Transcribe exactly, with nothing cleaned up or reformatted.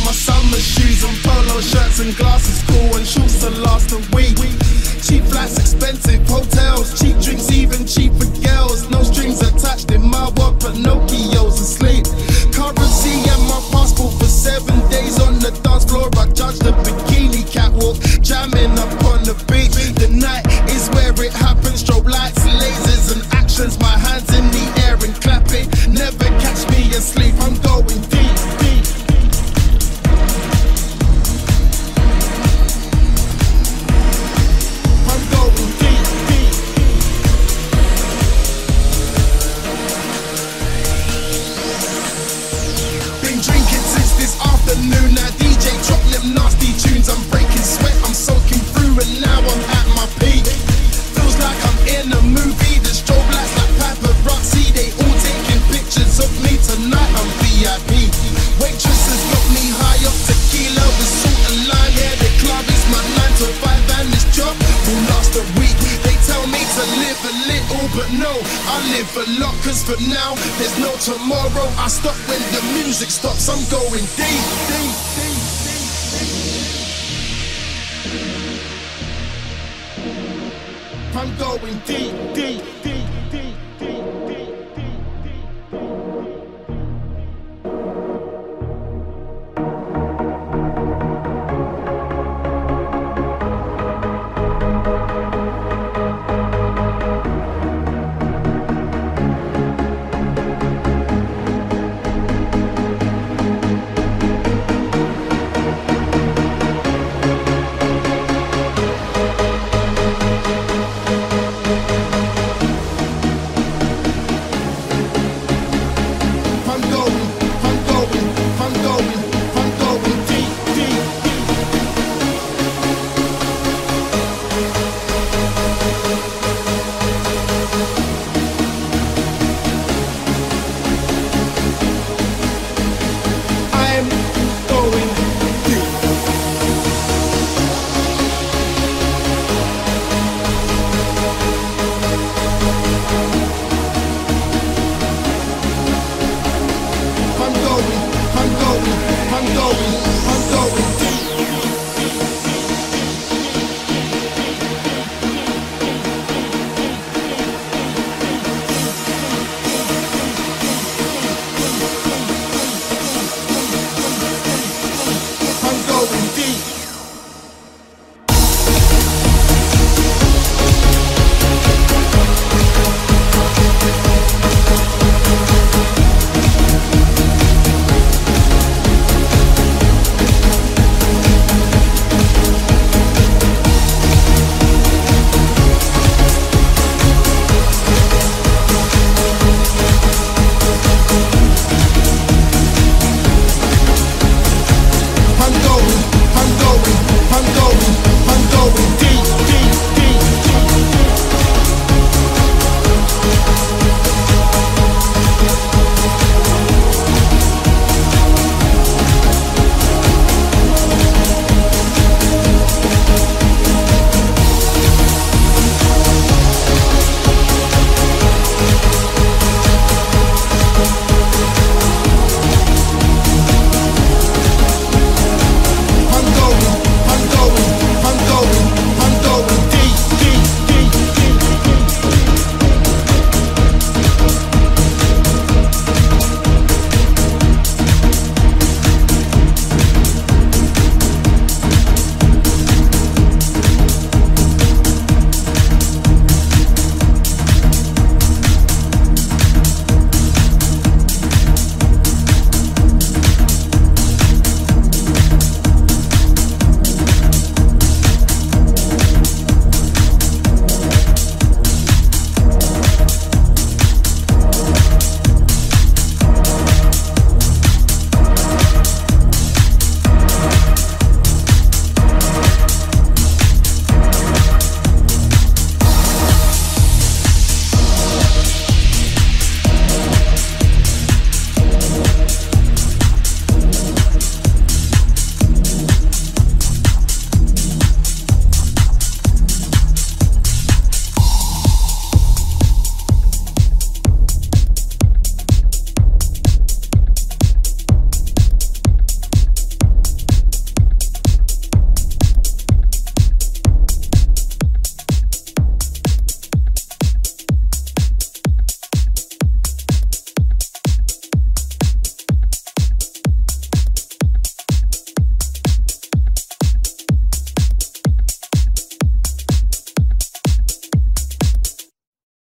my summer shoes and polo shirts and glasses, cool and shorts to last a week. Cheap flights, expensive hotels, cheap drinks, even cheaper girls. No strings attached in my world, Pinocchio's asleep. Currency and my passport for seven days on the dance floor. I judge the bikini catwalk, jamming up on the beach. The night is where it happens. Strobe lights, lasers and actions. My hands in the air and clapping. Never catch me asleep. I'm going deep, deep. I'm going deep, deep. Been drinking since this afternoon. Now D J drop them nasty tunes. I'm breaking sweat, I'm soaking through, and now I'm at my peak. Feels like I'm in a movie. The strobe lights like paparazzi. They all taking pictures of me tonight. I'm V I P. Waitresses got me high off tequila with salt and lime. Yeah, the club is my nine to five, and this job will last a week. They tell me to live a little, but no, I live a lot. Cause for now, there's no tomorrow. I stop when the music stops. I'm going deep, deep, deep. I'm going deep, deep.